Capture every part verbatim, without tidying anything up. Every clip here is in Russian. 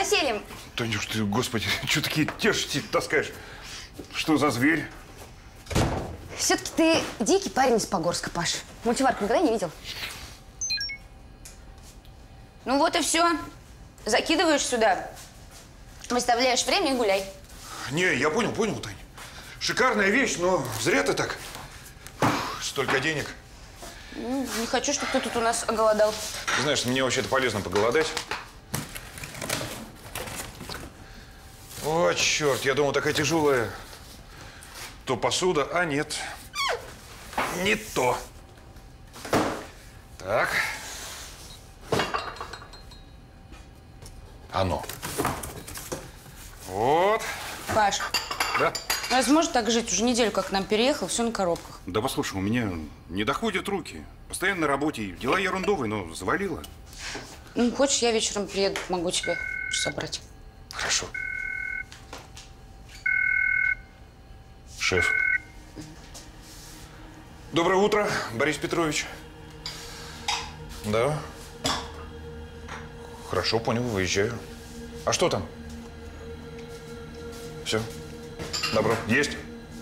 новосельем. Танюш, ты, господи, что такие тешити таскаешь? Что за зверь? Все-таки ты дикий парень из Погорска, Паш. Мультиварку никогда не видел? Ну вот и все. Закидываешь сюда, выставляешь время и гуляй. Не, я понял, понял, Тань. Шикарная вещь, но зря ты так. Столько денег. Ну, не хочу, чтобы ты тут у нас оголодал. Ты знаешь, мне вообще-то полезно поголодать. О, черт, я думал, такая тяжелая. То посуда, а нет. Не то. Так. Оно. Вот. Паш, Да? разве может так жить? Уже неделю, как к нам переехал, все на коробках. Да послушай, у меня не доходят руки. Постоянно на работе. Дела ерундовые, но завалило. Ну, хочешь, я вечером приеду, могу тебе собрать. Хорошо. Шеф. Доброе утро, Борис Петрович. Да. Хорошо, понял, выезжаю. А что там? Все. Добро. Есть.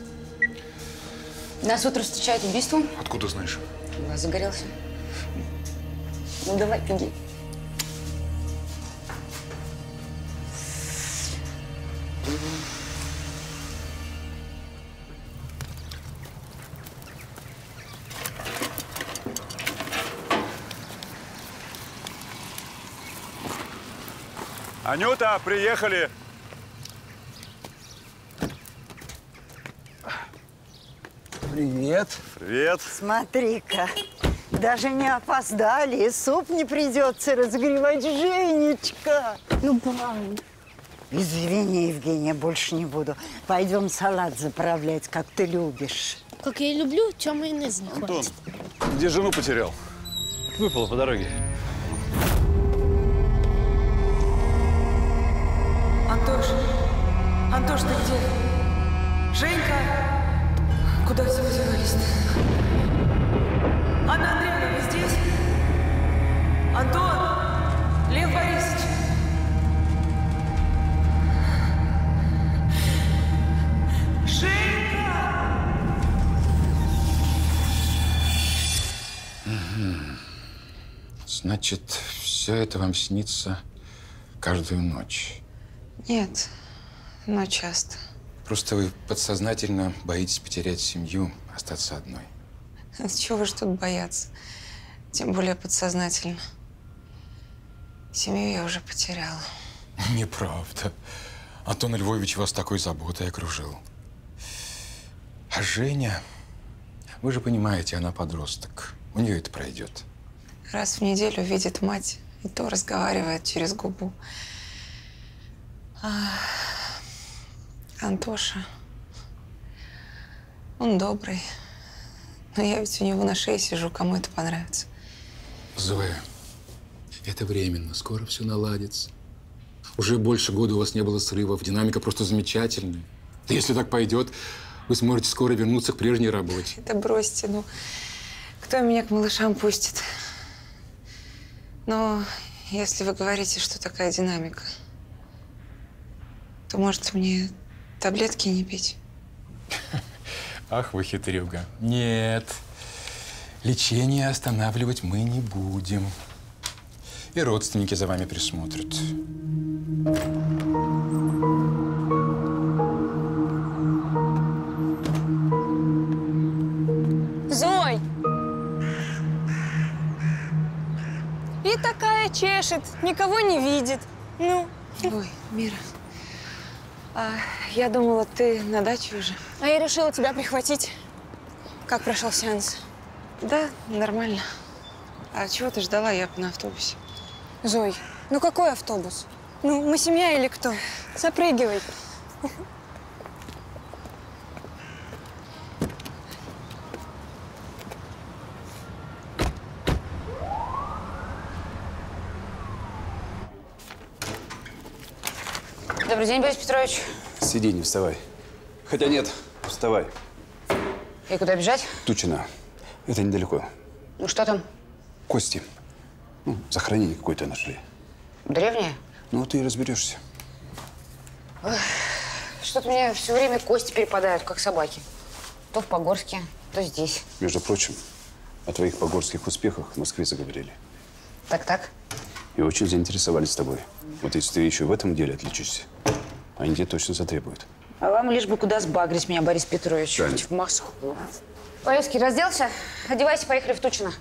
Нас утро встречает убийством. Откуда знаешь? Глаз загорелся. Ну, давай, беги. Анюта, приехали! Привет. Привет. Смотри-ка, даже не опоздали, и суп не придется разогревать, Женечка. Ну, бам. Извини, Евгения, больше не буду. Пойдем салат заправлять, как ты любишь. Как я и люблю, чего майонеза не Антон, хватит. где жену потерял? Выпало по дороге. Антош, Антош, ты где? Женька! Куда все подевались-то? Анна Андреевна, вы здесь? Антон! Лев Борисович! Женька! Угу. Значит, все это вам снится каждую ночь? Нет, но часто. Просто вы подсознательно боитесь потерять семью, остаться одной. С чего же тут бояться? Тем более подсознательно. Семью я уже потеряла. Неправда. Антон Львович вас такой заботой окружил. А Женя, вы же понимаете, она подросток. У нее это пройдет. Раз в неделю видит мать, и то разговаривает через губу. А Антоша, он добрый, но я ведь у него на шее сижу, кому это понравится. Зоя, это временно, скоро все наладится. Уже больше года у вас не было срывов, динамика просто замечательная. Если так пойдет, вы сможете скоро вернуться к прежней работе. Да бросьте, ну, кто меня к малышам пустит? Но если вы говорите, что такая динамика, то, может, мне таблетки не пить? Ах, вы хитрюга. Нет, лечение останавливать мы не будем. И родственники за вами присмотрят. Зой! И такая чешет, никого не видит. Ну. Ой, Мира, а, я думала, ты на даче уже. А я решила тебя прихватить. Как прошел сеанс? Да, нормально. А чего ты ждала? Я на автобусе. Зой, ну какой автобус? Ну, мы семья или кто? Запрыгивай. Добрый день, Борис Петрович. Сиди, не вставай. Хотя нет, вставай. И куда бежать? Тучина. Это недалеко. Ну что там? Кости. Ну, захоронение какое-то нашли. Древнее? Ну, ты и разберешься. Что-то мне все время кости перепадают, как собаки. То в Погорске, то здесь. Между прочим, о твоих погорских успехах в Москве заговорили. Так-так. И очень заинтересовались тобой. Вот если ты еще в этом деле отличишься, они тебе точно затребуют. А вам лишь бы куда сбагрить меня, Борис Петрович. Таня. Хоть в Москву. Полевский разделся? Одевайся, поехали в Тучино.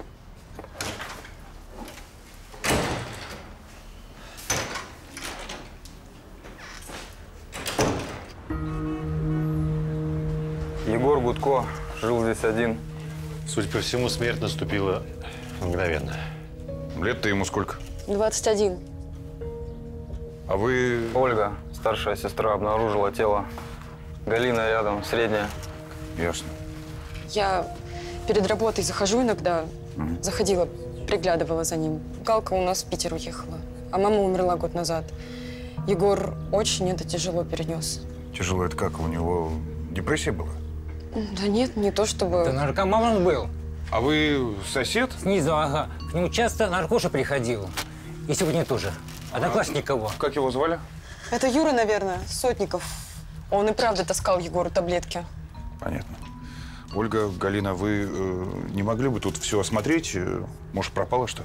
Егор Гудко жил здесь один. Судя по всему, смерть наступила мгновенно. Лет-то ему сколько? двадцать один. А вы… Ольга, старшая сестра, обнаружила тело. Галина рядом, средняя. Ясно. Я перед работой захожу иногда. Мгм. Заходила, приглядывала за ним. Галка у нас в Питер уехала, а мама умерла год назад. Егор очень это тяжело перенес. Тяжело это как? У него депрессия была? Да нет, не то чтобы… Да наркоман он был. А вы сосед? Снизу, ага. К нему часто наркоша приходил. И сегодня тоже. Одноклассник его. Как его звали? Это Юра, наверное, Сотников. Он и правда таскал Егору таблетки. Понятно. Ольга, Галина, вы э, не могли бы тут все осмотреть? Э, Может, пропало что?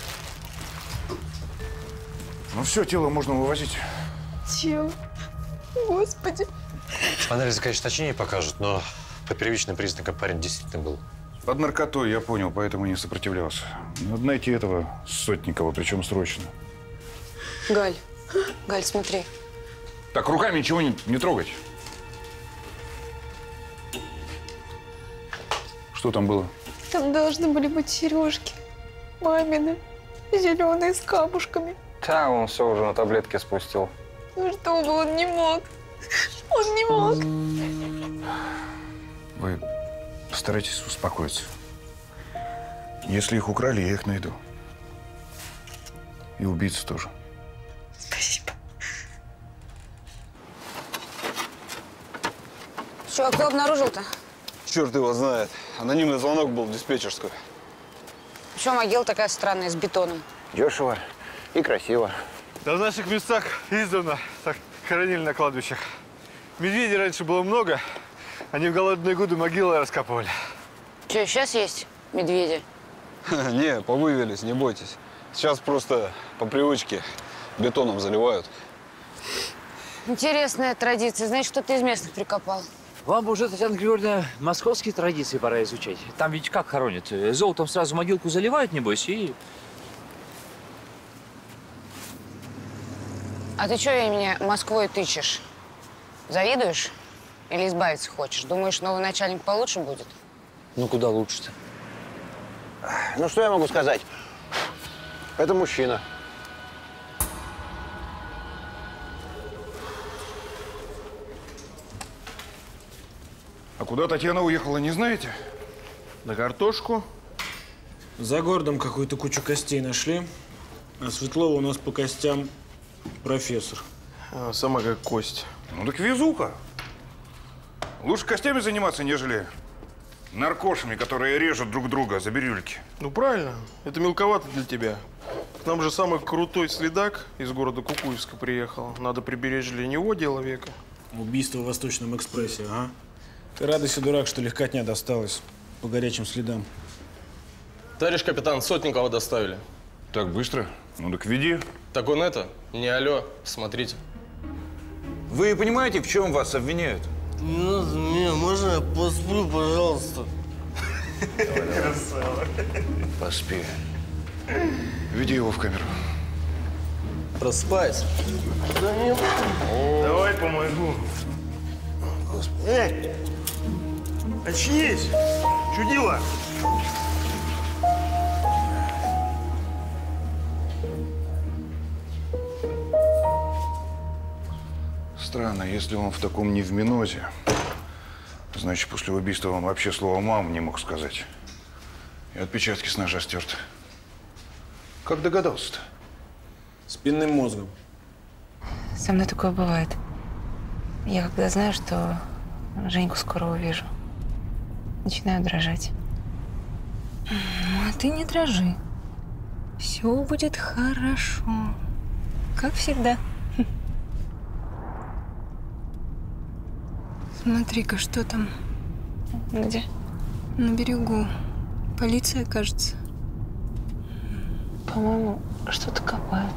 Ну все, тело можно вывозить. Тело? Господи. Анализы, конечно, точнее покажут, но по первичным признакам парень действительно был. Под наркотой, я понял, поэтому не сопротивлялся. Надо найти этого Сотникова, причем срочно. Галь, Галь, смотри. Так, руками ничего не, не трогать. Что там было? Там должны были быть сережки. Мамины. Зеленые с камушками. Да, он все уже на таблетки спустил. Ну что бы, он не мог. Он не мог. Вы постарайтесь успокоиться. Если их украли, я их найду. И убийцу тоже. Спасибо. Что, кто обнаружил-то? Черт его знает. Анонимный звонок был в диспетчерскую. Почему могила такая странная, с бетоном? Дешево и красиво. Да в наших местах издавна так хоронили на кладбищах. Медведей раньше было много. Они в голодные годы могилы раскапывали. Что, сейчас есть медведи? Не, повывелись, не бойтесь. Сейчас просто по привычке бетоном заливают. Интересная традиция. Значит, что-то из местных прикопал. Вам бы уже, Татьяна Григорьевна, московские традиции пора изучать. Там ведь как хоронят? Золотом сразу могилку заливают, небось, и… А ты что меня Москвой тычешь? Завидуешь? Или избавиться хочешь? Думаешь, новый начальник получше будет? Ну, куда лучше-то? Ну, что я могу сказать? Это мужчина. А куда Татьяна уехала, не знаете? На картошку. За городом какую-то кучу костей нашли. А Светлова у нас по костям профессор. А, сама как кость. Ну так везуха. Лучше костями заниматься, нежели наркошами, которые режут друг друга за бирюльки. Ну правильно. Это мелковато для тебя. К нам же самый крутой следак из города Кукуевска приехал. Надо приберечь для него дело века. Убийство в Восточном экспрессе, ага. Ты радуйся, дурак, что легкотня досталась по горячим следам. Товарищ капитан, Сотникова доставили. Так быстро? Ну так веди. Так он это, не алло, смотрите. Вы понимаете, в чем вас обвиняют? Ну, меня можно я посплю, пожалуйста? Красава. Поспи. Веди его в камеру. Просыпайся. Да нет. Давай помогу. Господи. Эй! Очнись! Чудила! Странно, если он в таком невминозе, значит, после убийства он вообще слова «мам» не мог сказать. И отпечатки с ножа стерты. Как догадался-то? Спинным мозгом. Со мной такое бывает. Я когда знаю, что Женьку скоро увижу, начинаю дрожать. Ну, а ты не дрожи. Все будет хорошо. Как всегда. Смотри-ка, что там? Где? На берегу. Полиция, кажется. По-моему, что-то копают.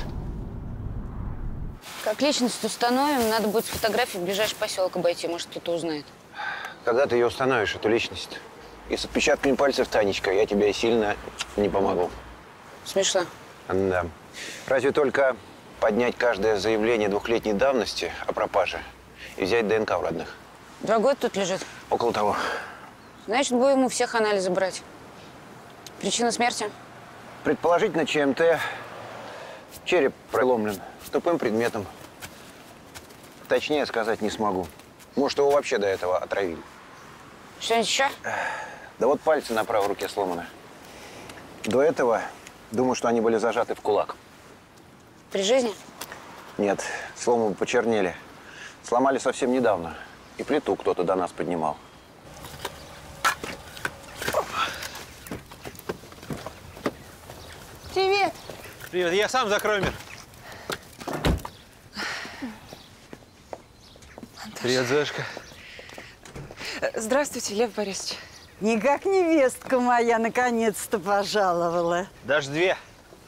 Как личность установим, надо будет с фотографией в ближайший поселок обойти. Может, кто-то узнает. Когда ты ее установишь, эту личность? И с отпечатками пальцев, Танечка, я тебе сильно не помогу. Смешно. Да. Разве только поднять каждое заявление двухлетней давности о пропаже и взять ДНК у родных. Два года тут лежит? Около того. Значит, будем у всех анализы брать. Причина смерти? Предположительно, ЧМТ. Череп проломлен тупым предметом. Точнее сказать не смогу. Может, его вообще до этого отравили. Что-нибудь еще? Да вот пальцы на правой руке сломаны. До этого, думаю, что они были зажаты в кулак. При жизни? Нет, сломы почернели. Сломали совсем недавно. И плиту кто-то до нас поднимал. Привет. Привет, я сам закрою мир. Привет, Зашка. Здравствуйте, Лев Борисович. Никак невестка моя наконец-то пожаловала. Даже две.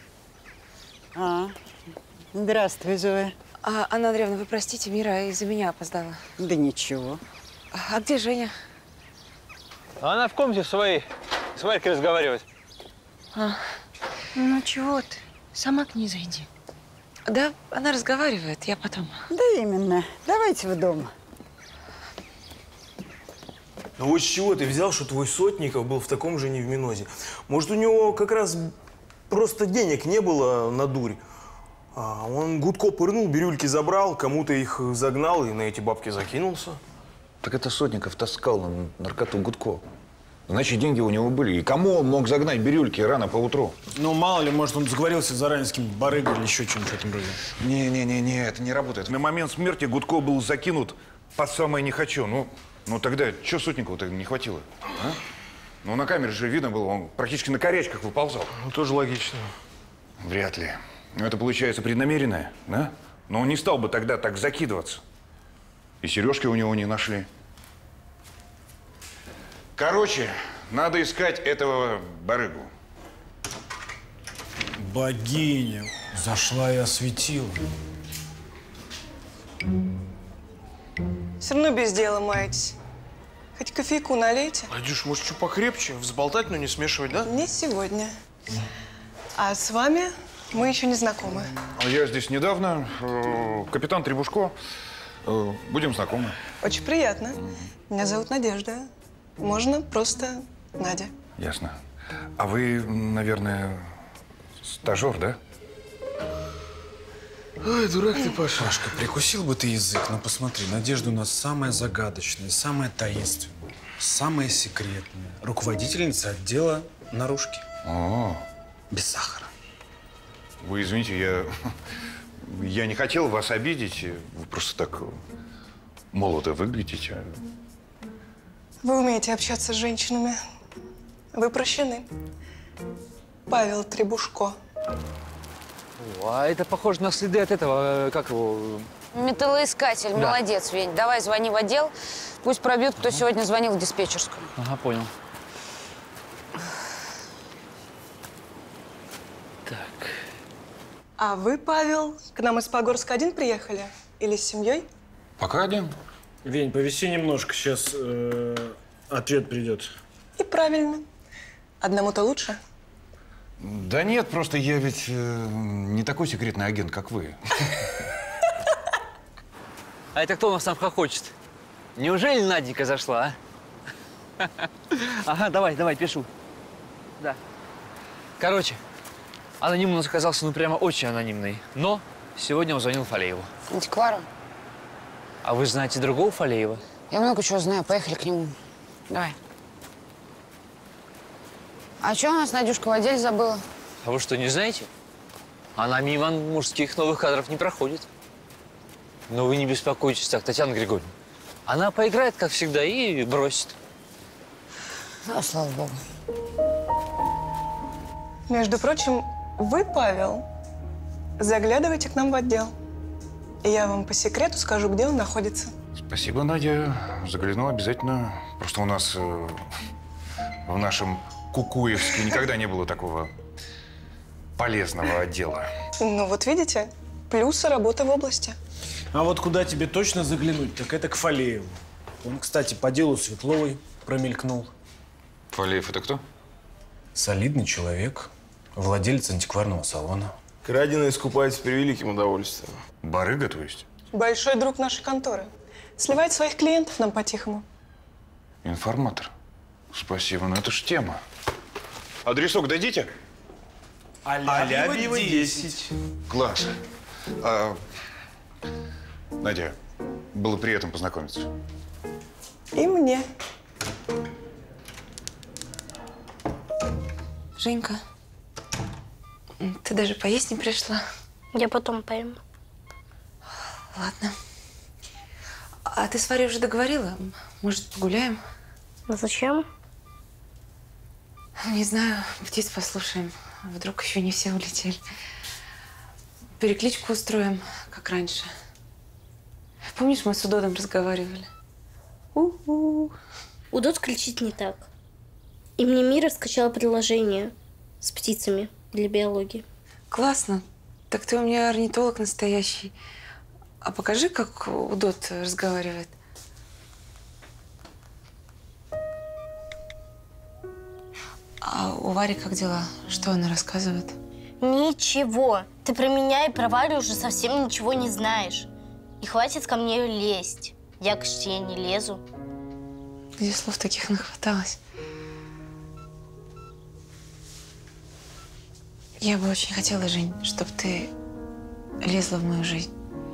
А, здравствуй, Зоя. А, Анна Андреевна, вы простите, Мира из-за меня опоздала. Да ничего. А где Женя? Она в комнате своей с Варькой разговаривает. А, ну чего ты? Сама к ней зайди. Да, она разговаривает, я потом. Да именно. Давайте в дом. Ну вот с чего ты взял, что твой Сотников был в таком же невминозе? Может, у него как раз просто денег не было на дурь? А он Гудко пырнул, бирюльки забрал, кому-то их загнал и на эти бабки закинулся. Так это Сотников таскал на наркоту Гудко. Значит, деньги у него были. И кому он мог загнать бирюльки рано поутру? Ну, мало ли, может, он сговорился с заранским барыгой или еще чем-нибудь в этом роде. Не-не-не, это не работает. На момент смерти Гудко был закинут под самое «не хочу». Ну, ну тогда что Сотникову тогда не хватило? А? Ну, на камере же видно было, он практически на корячках выползал. Ну, тоже логично. Вряд ли. Ну, это получается преднамеренное, да? Но он не стал бы тогда так закидываться. И сережки у него не нашли. Короче, надо искать этого барыгу. Богиня зашла и осветила. Все равно без дела маетесь. Хоть кофейку налейте. Надюш, может, что покрепче? Взболтать, но не смешивать, да? Не сегодня. А с вами мы еще не знакомы. Я здесь недавно. Э, капитан Требушко. Э, будем знакомы. Очень приятно. Меня зовут Надежда. Можно просто Надя. Ясно. А вы, наверное, стажер, да? Ой, дурак ты, Паша. Пашка, прикусил бы ты язык, но посмотри, Надежда у нас самая загадочная, самая таинственная, самая секретная. Руководительница отдела наружки. О, без сахара. Вы извините, я, я не хотел вас обидеть. Вы просто так молодо выглядите. Вы умеете общаться с женщинами. Вы прощены. Павел Требушко. О, а это похоже на следы от этого, как его… Металлоискатель, Да. молодец, Вень. Давай звони в отдел, пусть пробьют, кто сегодня звонил в диспетчерскую. Ага, понял. Так. А вы, Павел, к нам из Погорска один приехали? Или с семьей? Пока один. Вень, повиси немножко, сейчас э, ответ придет. И правильно. Одному-то лучше. Да нет, просто я ведь э, не такой секретный агент, как вы. А это кто у нас там хохочет? Неужели Наденька зашла, а? Ага, давай, давай, пишу. Да. Короче, анонимный у нас оказался, ну, прямо очень анонимный. Но сегодня он звонил Фалееву. Антиквару? А вы знаете другого Фалеева? Я много чего знаю, поехали к нему. Давай. А что у нас Надюшка в отделе забыла? А вы что, не знаете? Она мимо мужских новых кадров не проходит. Но вы не беспокойтесь так, Татьяна Григорьевна. Она поиграет, как всегда, и бросит. Ну, слава богу. Между прочим, вы, Павел, заглядывайте к нам в отдел. И я вам по секрету скажу, где он находится. Спасибо, Надя. Загляну обязательно. Просто у нас э, в нашем Кукуевске никогда не было такого полезного отдела. Ну вот видите, плюсы работы в области. А вот куда тебе точно заглянуть, так это к Фалееву. Он, кстати, по делу Светловой промелькнул. Фалеев это кто? Солидный человек, владелец антикварного салона. Краденое искупает с превеликим удовольствием. Барыга, то есть? Большой друг нашей конторы. Сливает своих клиентов нам по-тихому. Информатор. Спасибо, но это ж тема. Адресок дадите? Алябьева десять. Класс. А, Надя, было приятно познакомиться. И мне. Женька, ты даже поесть не пришла? Я потом поем. Ладно. А ты с Варей уже договорила? Может, погуляем? А зачем? Не знаю, птиц послушаем. Вдруг еще не все улетели. Перекличку устроим, как раньше. Помнишь, мы с Удодом разговаривали? У-у. Удод кричит не так. И мне Мира скачала приложение с птицами для биологии. Классно. Так ты у меня орнитолог настоящий. А покажи, как Удод разговаривает. А у Вари как дела? Что она рассказывает? Ничего. Ты про меня и про Варю уже совсем ничего не знаешь. И хватит ко мне лезть. Я к тебе не лезу. Где слов таких нахваталось? Я бы очень хотела, Жень, чтобы ты лезла в мою жизнь.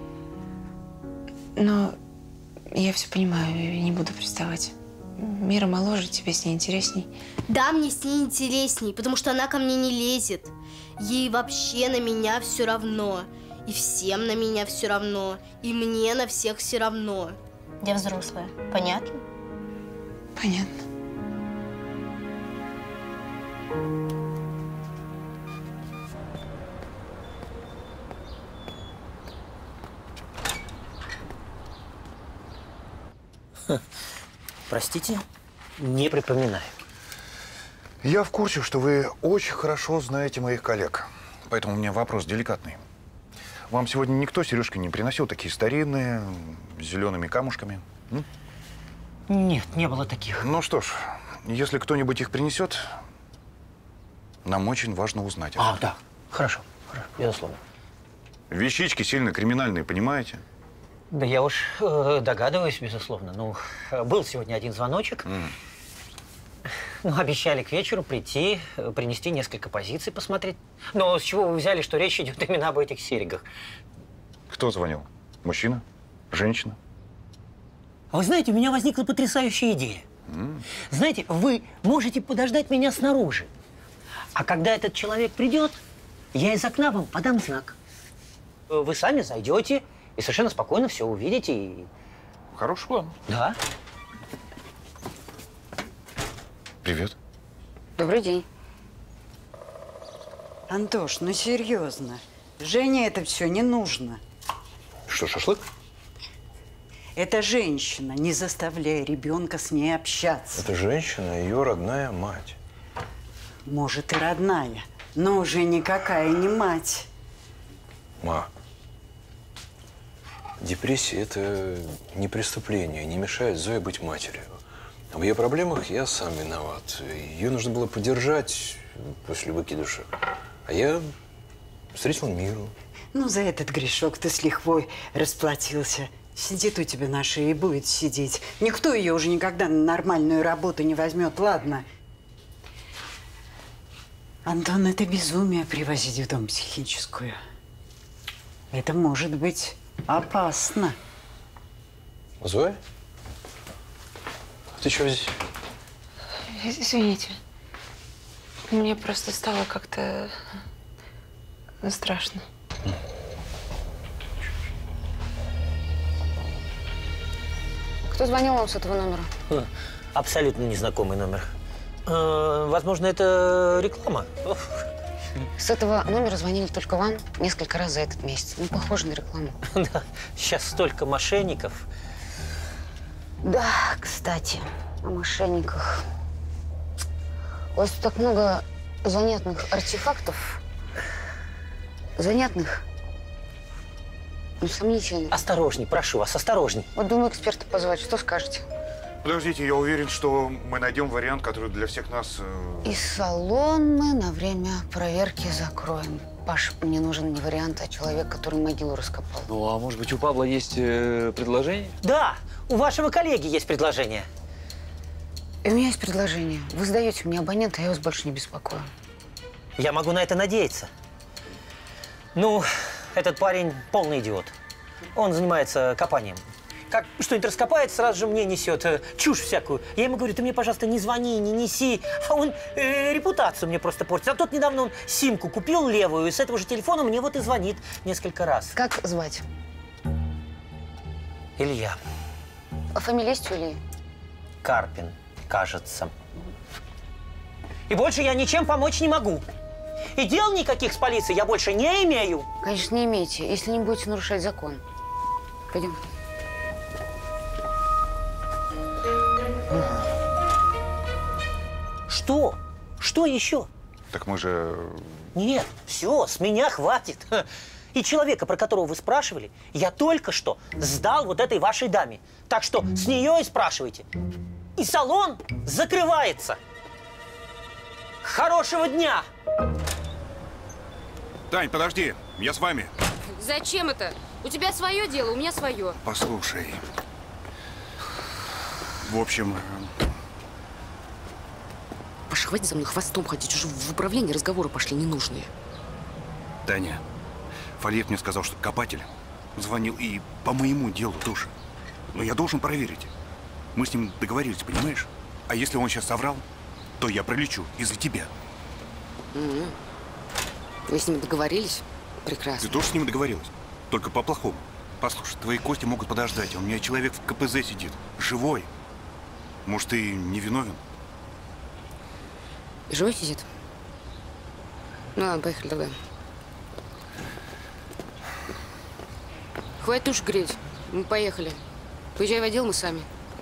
Но я все понимаю и не буду приставать. Мира моложе, тебе с ней интересней. Да, мне с ней интересней, потому что она ко мне не лезет. Ей вообще на меня все равно. И всем на меня все равно. И мне на всех все равно. Я взрослая. Понятно? Понятно. Простите, не припоминаю. Я в курсе, что вы очень хорошо знаете моих коллег. Поэтому у меня вопрос деликатный. Вам сегодня никто сережки не приносил, такие старинные, с зелеными камушками? М? Нет, не было таких. Ну что ж, если кто-нибудь их принесет, нам очень важно узнать. А, да, хорошо, хорошо, безусловно. Вещички сильно криминальные, понимаете? Да я уж э, догадываюсь, безусловно. Ну, был сегодня один звоночек. Mm. Ну, обещали к вечеру прийти, принести несколько позиций, посмотреть. Но с чего вы взяли, что речь идет именно об этих серьгах? Кто звонил? Мужчина? Женщина? А вы знаете, у меня возникла потрясающая идея. Mm. Знаете, вы можете подождать меня снаружи. А когда этот человек придет, я из окна вам подам знак. Вы сами зайдете и совершенно спокойно все увидите. И... Хороший план. Да. Привет. Добрый день. Антош, ну серьезно. Жене это все не нужно. Что, шашлык? Это женщина. Не заставляй ребенка с ней общаться. Это женщина, ее родная мать. Может, и родная, но уже никакая не мать. Ма, депрессия – это не преступление, не мешает Зое быть матерью. В ее проблемах я сам виноват. Ее нужно было поддержать после выкидыша. А я встретил Миру. Ну, за этот грешок ты с лихвой расплатился. Сидит у тебя на шее и будет сидеть. Никто ее уже никогда на нормальную работу не возьмет, ладно? Антон, это безумие привозить в дом психическую. Это может быть опасно. Зоя? Ты чего здесь? Извините. Мне просто стало как-то страшно. Кто звонил вам с этого номера? Абсолютно незнакомый номер. Э, возможно, это реклама. С этого номера звонили только вам несколько раз за этот месяц. Ну, похоже на рекламу. Да, сейчас столько мошенников. Да, кстати, о мошенниках. У вас тут так много занятных артефактов. Занятных, но сомнительных. Осторожней, прошу вас, осторожней. Вот думаю, эксперта позвать. Что скажете? Подождите, я уверен, что мы найдем вариант, который для всех нас… э, И салон мы на время проверки закроем. Паш, мне нужен не вариант, а человек, который могилу раскопал. Ну, а может быть, у Павла есть э, предложение? Да, у вашего коллеги есть предложение. И у меня есть предложение. Вы сдаете мне абонента, а я вас больше не беспокою. Я могу на это надеяться. Ну, этот парень полный идиот. Он занимается копанием. Как что-нибудь раскопает, сразу же мне несет э, чушь всякую. Я ему говорю, ты мне, пожалуйста, не звони, не неси. А он э, репутацию мне просто портит. А тут недавно он симку купил левую, и с этого же телефона мне вот и звонит несколько раз. Как звать? Илья. А фамилия есть у Ильи? Карпин, кажется. И больше я ничем помочь не могу. И дел никаких с полицией я больше не имею. Конечно, не имеете, если не будете нарушать закон. Пойдем. Что? Что еще? Так мы же… Нет, все, с меня хватит. И человека, про которого вы спрашивали, я только что сдал вот этой вашей даме. Так что с нее и спрашивайте. И салон закрывается. Хорошего дня! Тань, подожди, я с вами. Зачем это? У тебя свое дело, у меня свое. Послушай. В общем… Паша, хватит за мной хвостом ходить. Уже в управлении разговоры пошли ненужные. Таня, Фалиев мне сказал, что копатель звонил и по моему делу тоже. Но я должен проверить. Мы с ним договорились, понимаешь? А если он сейчас соврал, то я пролечу из-за тебя. Mm-hmm. Вы с ним договорились? Прекрасно. Ты тоже с ним договорилась? Только по-плохому. Послушай, твои кости могут подождать. А у меня человек в ка пэ зэ сидит. Живой. Может, ты не виновен? Живой сидит? Ну ладно, поехали тогда. Хватит уж греть. Мы поехали. Поезжай в отдел, мы сами.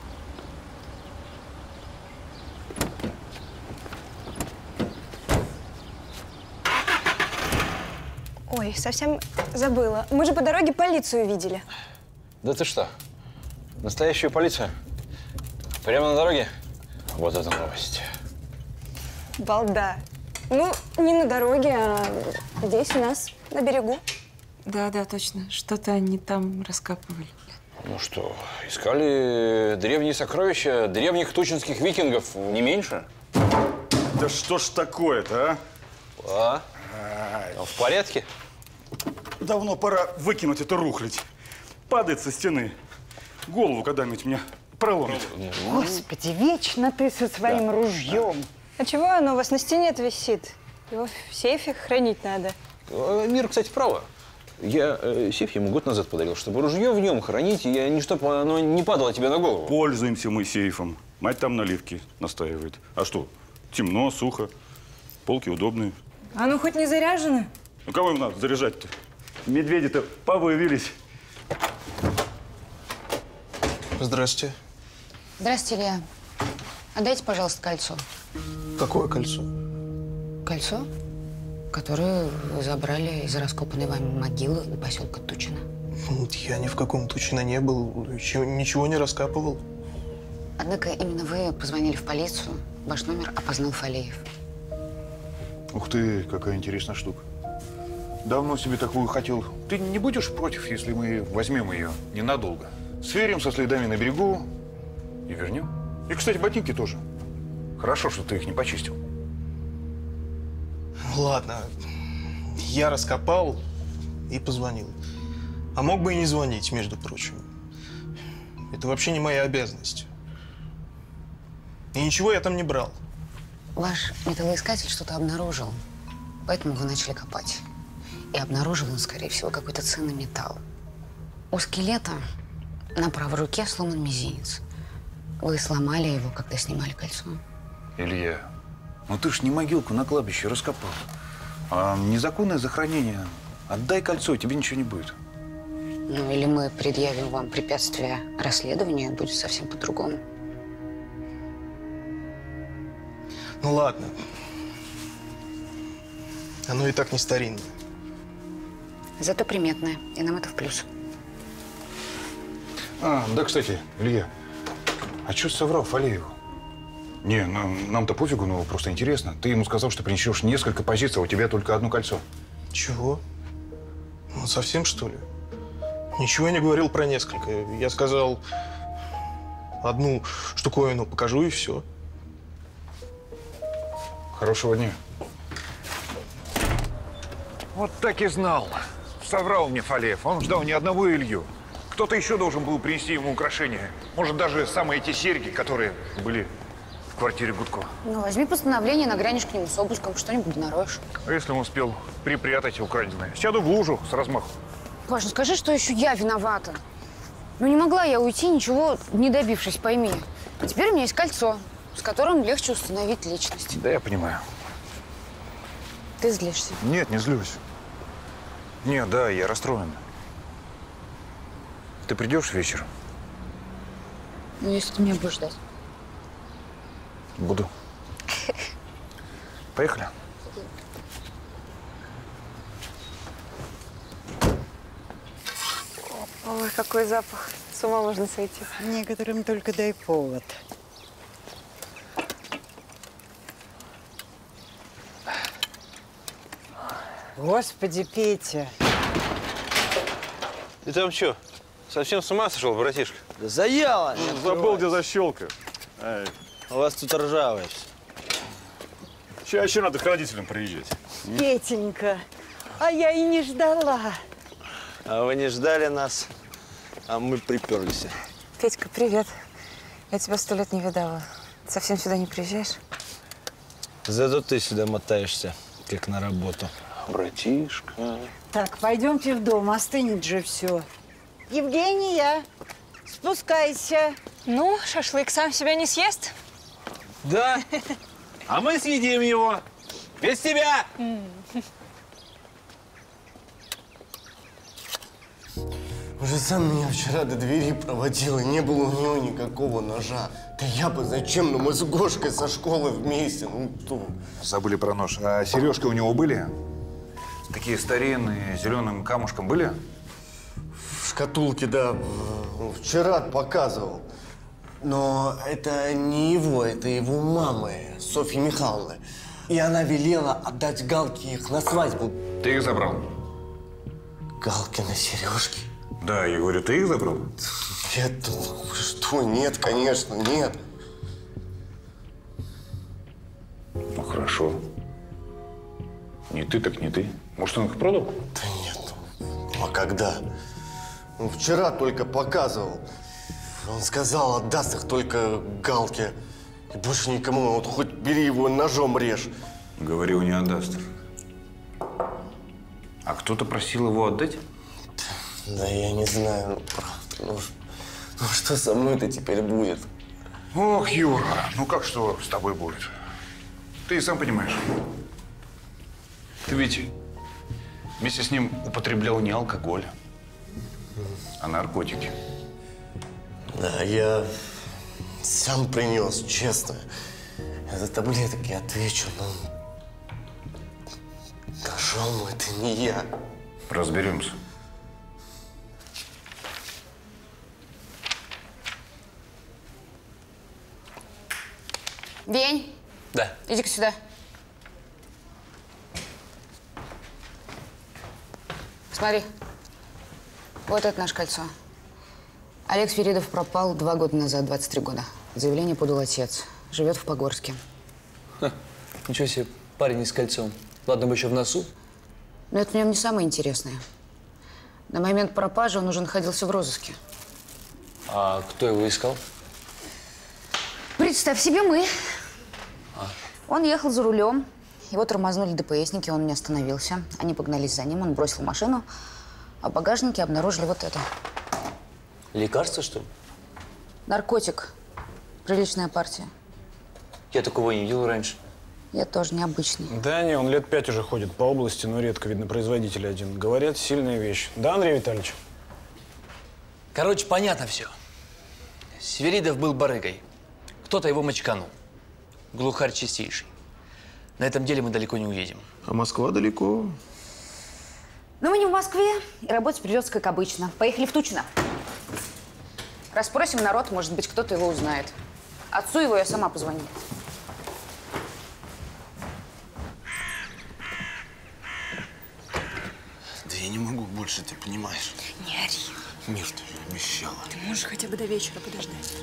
Ой, совсем забыла. Мы же по дороге полицию видели. Да ты что? Настоящую полицию? Прямо на дороге? Вот это новость. Балда. Ну, не на дороге, а здесь у нас, на берегу. Да, да, точно. Что-то они там раскапывали. Ну что, искали древние сокровища древних тучинских викингов, не меньше? Да что ж такое-то, А? а? В порядке? Давно пора выкинуть эту рухлядь. Падает со стены. Голову когда-нибудь мне проломит. Господи, вечно ты со своим да. ружьем. А чего оно у вас на стене-то висит? Его в сейфе хранить надо. Мир, кстати, права. Я э, сейф ему год назад подарил, чтобы ружье в нем хранить, и не чтобы оно не падало тебе на голову. Пользуемся мы сейфом. Мать там наливки настаивает. А что? Темно, сухо, полки удобные. А ну хоть не заряжено? Ну кого им надо заряжать-то? Медведи-то повыявились. Здрасте. Здравствуйте, Илья. Отдайте, пожалуйста, кольцо. Какое кольцо? Кольцо, которое вы забрали из раскопанной вами могилы у поселка Тучино. Я ни в каком Тучино не был, ничего не раскапывал. Однако именно вы позвонили в полицию. Ваш номер опознал Фалеев. Ух ты, какая интересная штука. Давно себе такую хотел. Ты не будешь против, если мы возьмем ее ненадолго? Сверим со следами на берегу и вернем. И, кстати, ботинки тоже. Хорошо, что ты их не почистил. Ладно, я раскопал и позвонил. А мог бы и не звонить, между прочим. Это вообще не моя обязанность. И ничего я там не брал. Ваш металлоискатель что-то обнаружил, поэтому вы начали копать. И обнаружил он, скорее всего, какой-то ценный металл. У скелета на правой руке сломан мизинец. Вы сломали его, когда снимали кольцо. Илья, ну ты ж не могилку на кладбище раскопал, а незаконное захоронение. Отдай кольцо, тебе ничего не будет. Ну, или мы предъявим вам препятствие расследованию, будет совсем по-другому. Ну ладно. Оно и так не старинное. Зато приметное, и нам это в плюс. А, да, кстати, Илья, а что соврал Фалееву? Не, нам, нам-то пофигу, но просто интересно. Ты ему сказал, что принесешь несколько позиций, а у тебя только одно кольцо. Чего? Ну, совсем, что ли? Ничего я не говорил про несколько. Я сказал, одну штуковину покажу, и все. Хорошего дня. Вот так и знал. Соврал мне Фалеев. Он ждал не одного Илью. Кто-то еще должен был принести ему украшения. Может, даже самые эти серьги, которые были в квартире Гудкова. Ну, возьми постановление, нагрянешь к нему с обыском, что-нибудь нароешь. А если он успел припрятать украденное? Сяду в лужу с размаху. Паш, ну скажи, что еще я виновата. Ну, не могла я уйти, ничего не добившись, пойми. А теперь у меня есть кольцо, с которым легче установить личность. Да, я понимаю. Ты злишься? Нет, не злюсь. Нет, да, я расстроен. Ты придешь вечером? Ну, если ты меня будешь ждать. Буду. Поехали. Ой, какой запах. С ума можно сойти. Некоторым только дай повод. Господи, Петя. Ты там что, совсем с ума сошел, братишка? Да заело! Забыл, где защелка. Эй. У вас тут ржавое все. Чаще надо к родителям приезжать. Петенька, а я и не ждала. А вы не ждали нас, а мы приперлись. Петька, привет. Я тебя сто лет не видала. Ты совсем сюда не приезжаешь? Зато ты сюда мотаешься, как на работу. Братишка. Так, пойдемте в дом, остынет же все. Евгения, спускайся. Ну, шашлык сам себя не съест? Да. А мы съедим его. Без тебя. Уже сам меня вчера до двери проводил, и не было у него никакого ножа. Да я бы зачем? Ну мы с Гошкой со школы вместе, ну кто? Забыли про нож. А сережки у него были? Такие старинные, зеленым камушком были? В шкатулке, да. Вчера показывал. Но это не его, это его мамы, Софьи Михайловны. И она велела отдать Галке их на свадьбу. Ты их забрал? Галкины сережки? Да, я говорю, ты их забрал? Нет, что, нет, конечно, нет. Ну, хорошо. Не ты, так не ты. Может, он их продал? Да нет. Ну, а когда? Ну, вчера только показывал. Он сказал, отдаст их только Галке. И больше никому. Вот хоть бери его ножом режь. Говорил, не отдаст. А кто-то просил его отдать? Да я не знаю, ну, правда. Ну, ну что со мной-то теперь будет? Ох, Юра, ну как что с тобой будет? Ты и сам понимаешь. Ты ведь вместе с ним употреблял не алкоголь, а наркотики. Да, я сам принес, честно. За таблеток я отвечу, но ножом это не я. Разберемся. Вень. Да. Иди-ка сюда. Смотри. Вот это наше кольцо. Олег Свиридов пропал два года назад, двадцать три года. Заявление подал отец. Живет в Погорске. Ха, ничего себе, парень не с кольцом. Ладно бы еще в носу. Но это в нем не самое интересное. На момент пропажи он уже находился в розыске. А кто его искал? Представь себе, мы. А. Он ехал за рулем. Его тормознули ДПСники, он не остановился. Они погнались за ним, он бросил машину. А в багажнике обнаружили вот это. Лекарство, что ли? Наркотик. Приличная партия. Я такого не видел раньше. Я тоже необычный. Да не, он лет пять уже ходит по области, но редко видно производитель один. Говорят, сильная вещь. Да, Андрей Витальевич? Короче, понятно все. Свиридов был барыгой. Кто-то его мочканул. Глухарь чистейший. На этом деле мы далеко не уедем. А Москва далеко. Но мы не в Москве, и работать придется как обычно. Поехали в Тучино. Расспросим народ, может быть, кто-то его узнает. Отцу его я сама позвоню. Да я не могу больше, ты понимаешь. Не ори. Мир, ты обещала. Ты можешь хотя бы до вечера подождать.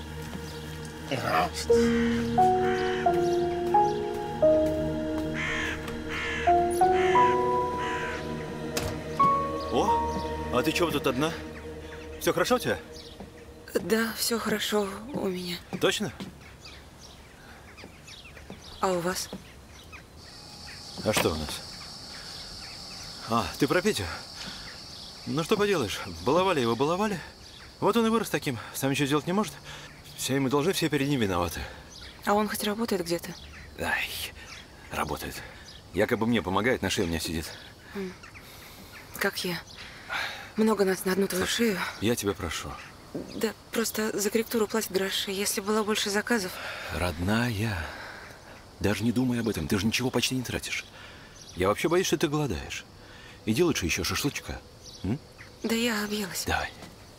О, а ты чего тут одна? Все хорошо у тебя? Да, все хорошо у меня. Точно? А у вас? А что у нас? А, ты про Петю? Ну что поделаешь, баловали его, баловали. Вот он и вырос таким, сам ничего сделать не может. Все ему должны, все перед ним виноваты. А он хоть работает где-то? Ай, работает. Якобы мне помогает, на шее у меня сидит. М. Как я? Много нас на одну твою шею. Я тебя прошу. Да, просто за корректуру платят гроши. Если было больше заказов… Родная, даже не думай об этом, ты же ничего почти не тратишь. Я вообще боюсь, что ты голодаешь. Иди лучше еще шашлычка. М? Да я объелась. Давай.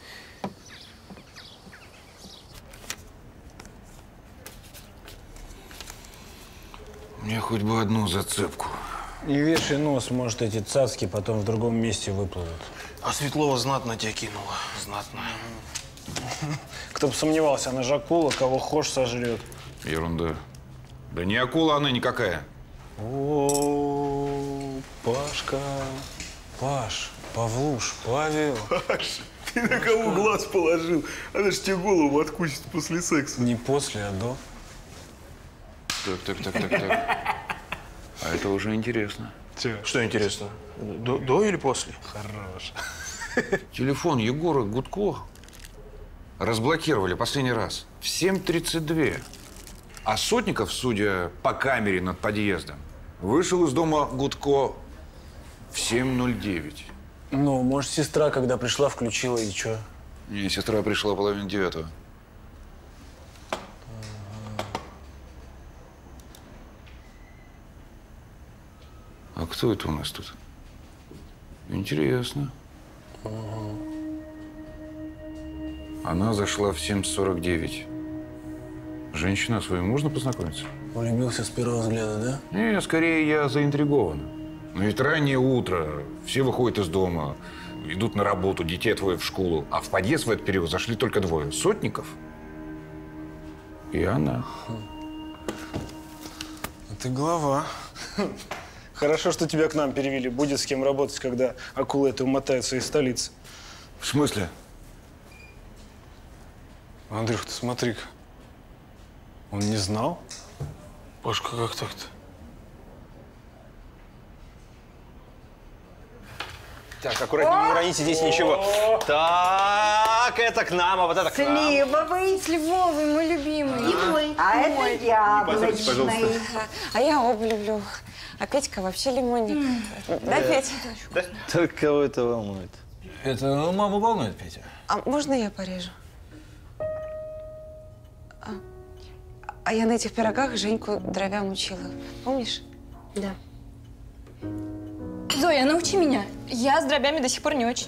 Мне хоть бы одну зацепку. Не вешай нос, может, эти цацки потом в другом месте выплывут. А Светлова знатно тебя кинула. Знатно. Кто бы сомневался, она же акула, кого хошь сожрет. Ерунда. Да не акула она никакая. О, Пашка. Паш, Павлуш, Павел. Паш, ты на кого глаз положил? Она ж тебе голову откусит после секса. Не после, а до. Так, так, так, так, так. А это уже интересно. Че? Что интересно? До, до или после? Хорош. Телефон Егора Гудко разблокировали последний раз в семь тридцать два. А Сотников, судя по камере над подъездом, вышел из дома Гудко в семь ноль девять. Ну, может, сестра, когда пришла, включила, и чё? Не, сестра пришла половина девятого. А кто это у нас тут? Интересно. Она зашла в семь сорок девять. Женщина, с вами можно познакомиться? Влюбился с первого взгляда, да? Не, скорее я заинтригован. Но ведь раннее утро, все выходят из дома, идут на работу, детей отводят в школу. А в подъезд в этот период зашли только двое. Сотников и она. Ты глава. Хорошо, что тебя к нам перевели. Будет с кем работать, когда акулы это умотаются из столицы. В смысле? Андрюх, ты смотри-ка. Он не знал? Пашка, как так-то? Так, аккуратнее, не уроните здесь ничего. Так, это к нам, а вот это к нам. Сливовый. Сливовый, мой любимый. И мой. А Мой. это Позвольте, яблочный. пожалуйста. А я оба люблю. А Петька вообще лимонник. Да, Петя? Так кого это волнует? Это маму волнует, Петя. А можно я порежу? А, а я на этих пирогах Женьку дровям учила. Помнишь? Да. Зоя, научи меня. Я с дробями до сих пор не очень.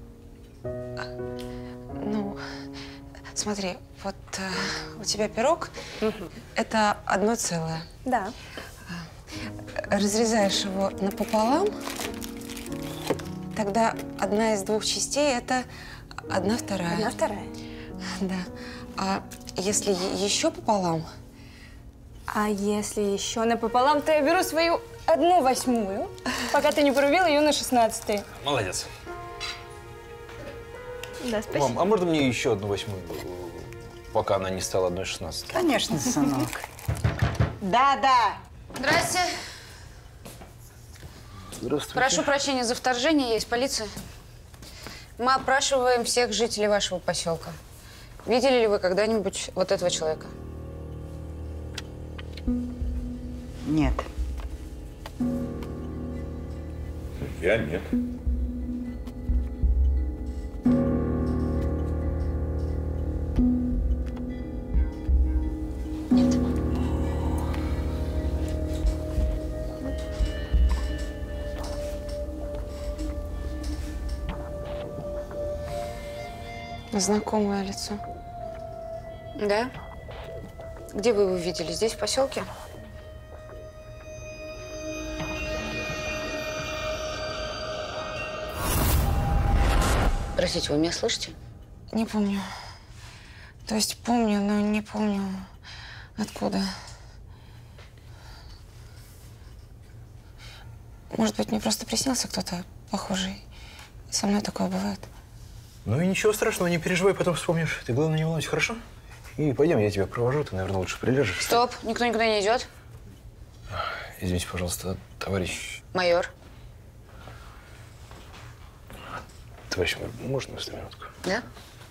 Ну, смотри, вот э, у тебя пирог – это одно целое. Да. Разрезаешь его напополам, тогда одна из двух частей – это одна вторая. Одна вторая. Да. А если е- еще пополам? А если еще напополам, то я беру свою одну восьмую, пока ты не порубил ее на шестнадцатый. Молодец. Да, спасибо. Мам, а можно мне еще одну восьмую, пока она не стала одной шестнадцатой? Конечно, сынок. Да-да. Здрасте. Здравствуйте. Прошу прощения за вторжение, есть полиция. Мы опрашиваем всех жителей вашего поселка. Видели ли вы когда-нибудь вот этого человека? Нет. Я нет. Знакомое лицо. Да? Где вы его видели? Здесь, в поселке? Простите, вы меня слышите? Не помню. То есть помню, но не помню откуда. Может быть, мне просто приснился кто-то похожий. Со мной такое бывает. Ну и ничего страшного, не переживай, потом вспомнишь. Ты, главное, не волнуйся, хорошо? И пойдем, я тебя провожу, ты, наверное, лучше прилежишь. Стоп, никто никуда не идет. Извините, пожалуйста, товарищ. Майор. Товарищ майор, можно вас на минутку? Да?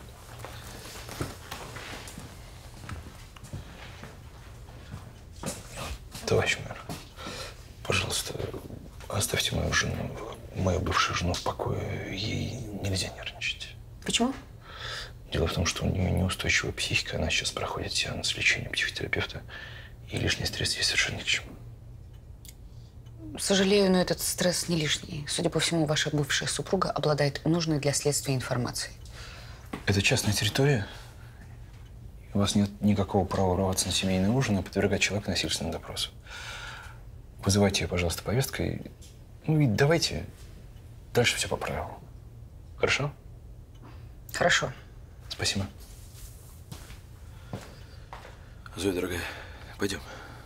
Товарищ майор, пожалуйста, оставьте мою жену, мою бывшую жену в покое. Ей нельзя нервничать. Почему? Дело в том, что у нее неустойчивая психика, она сейчас проходит сеанс лечения психотерапевта, и лишний стресс ей совершенно ни к чему. Сожалею, но этот стресс не лишний. Судя по всему, ваша бывшая супруга обладает нужной для следствия информацией. Это частная территория. У вас нет никакого права врываться на семейный ужин и подвергать человека насильственному допросу. Вызывайте ее, пожалуйста, повесткой. Ну и давайте дальше все по правилам. Хорошо? Хорошо. Спасибо. Зоя, дорогая, пойдем.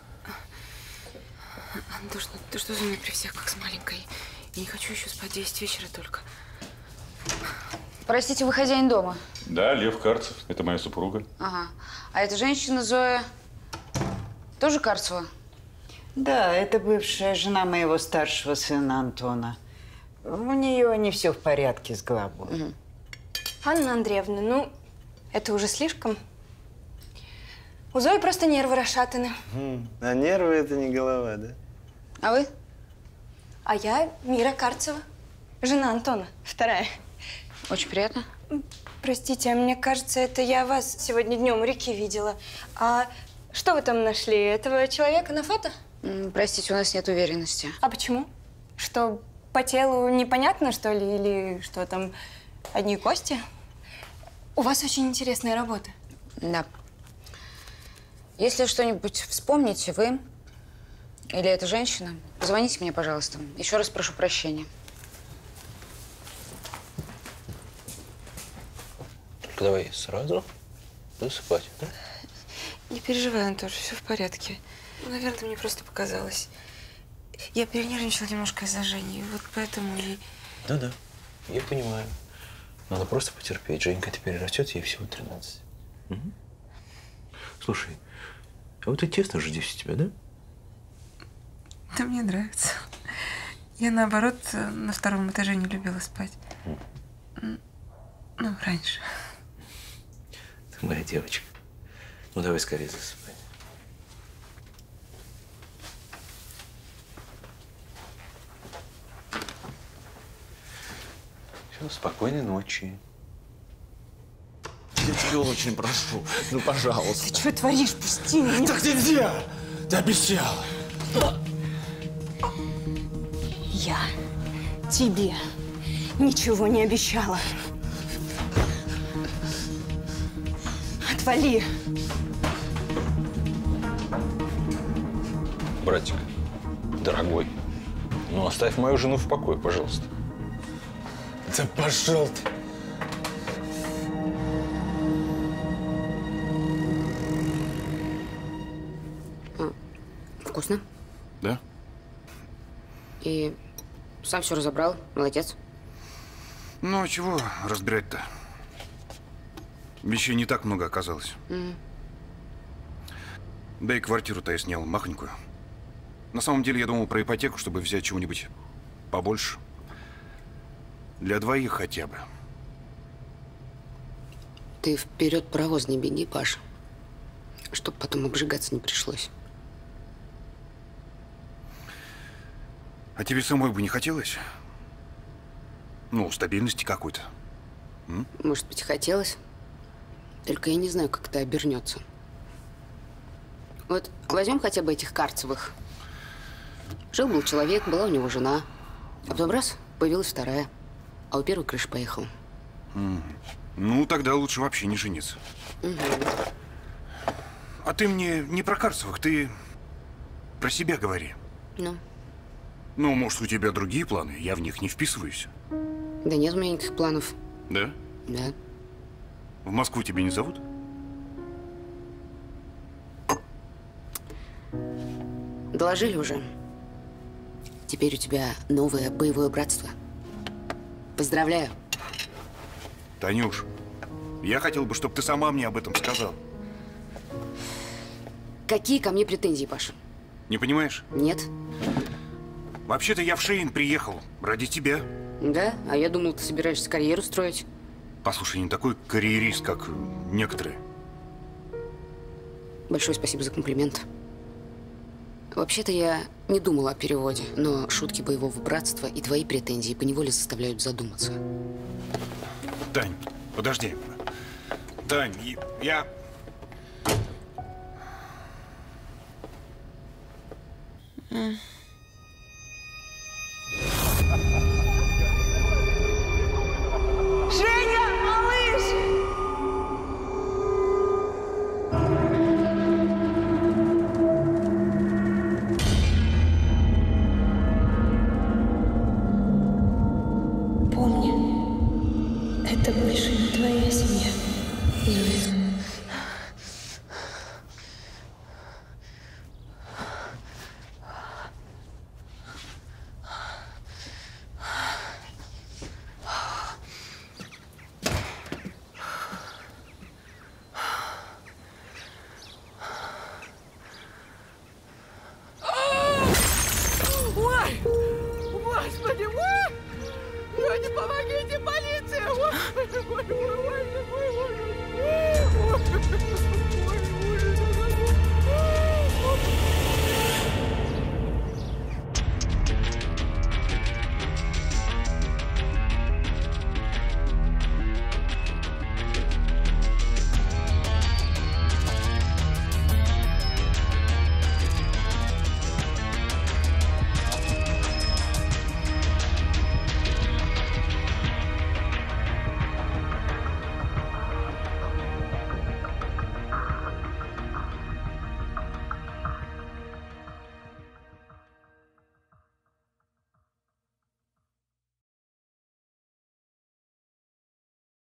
Антош, ну ты что за мной при всех, как с маленькой? Я не хочу еще спать десять вечера только. Простите, вы хозяин дома? Да, Лев Карцев. Это моя супруга. Ага. А эта женщина, Зоя, тоже Карцева? Да, это бывшая жена моего старшего сына Антона. У нее не все в порядке с головой. Угу. Анна Андреевна, ну, это уже слишком. У Зои просто нервы расшатаны. Хм, а нервы – это не голова, да? А вы? А я Мира Карцева, жена Антона, вторая. Очень приятно. Простите, а мне кажется, это я вас сегодня днем у реки видела. А что вы там нашли? Этого человека на фото? Простите, у нас нет уверенности. А почему? Что, по телу непонятно, что ли? Или что там, одни кости? У вас очень интересная работа. Да. Если что-нибудь вспомните, вы или эта женщина, позвоните мне, пожалуйста. Еще раз прошу прощения. Только давай сразу засыпать, да? Не переживай, Антош, все в порядке. Ну, наверное, мне просто показалось. Я перенервничала немножко из-за Жени, вот поэтому и… Да-да, я понимаю. Надо просто потерпеть. Женька теперь растет, ей всего тринадцать. Угу. Слушай, а вот и тесно же здесь у тебя, да? Да мне нравится. Я, наоборот, на втором этаже не любила спать. Mm. Ну, раньше. Ты моя девочка. Ну, давай скорее засыпай. Все, спокойной ночи. Я тебя очень прошу. Ну, пожалуйста. Ты что творишь? Пусти меня. Так нельзя! Ты обещала. Я тебе ничего не обещала. Отвали. Братик, дорогой, ну оставь мою жену в покое, пожалуйста. Да пошел ты. Вкусно? Да. И сам все разобрал. Молодец. Ну, а чего разбирать-то? Вещей не так много оказалось. Mm. Да и квартиру-то я снял махонькую. На самом деле я думал про ипотеку, чтобы взять чего-нибудь побольше. Для двоих хотя бы. Ты вперед паровоз не беги, Паша. Чтоб потом обжигаться не пришлось. А тебе самой бы не хотелось? Ну, стабильности какой-то. М? Может быть, и хотелось. Только я не знаю, как это обернется. Вот возьмем хотя бы этих Карцевых. Жил-был человек, была у него жена. А потом раз, появилась вторая. А у первой крыша поехала. М. Ну, тогда лучше вообще не жениться. Угу. А ты мне не про Карцевых, ты про себя говори. Ну? Ну, может, у тебя другие планы, я в них не вписываюсь. Да нет у меня никаких планов. Да? Да. В Москву тебя не зовут? Доложили уже. Теперь у тебя новое боевое братство. Поздравляю. Танюш, я хотел бы, чтобы ты сама мне об этом сказала. Какие ко мне претензии, Паша? Не понимаешь? Нет. Вообще-то я в Шейн приехал ради тебя. Да? А я думал, ты собираешься карьеру строить. Послушай, не такой карьерист, как некоторые. Большое спасибо за комплимент. Вообще-то я не думала о переводе, но шутки боевого братства и твои претензии поневоле заставляют задуматься. Тань, подожди. Тань, я... Mm. Женя, малыш! Помни, это больше не твоя семья, Зоя.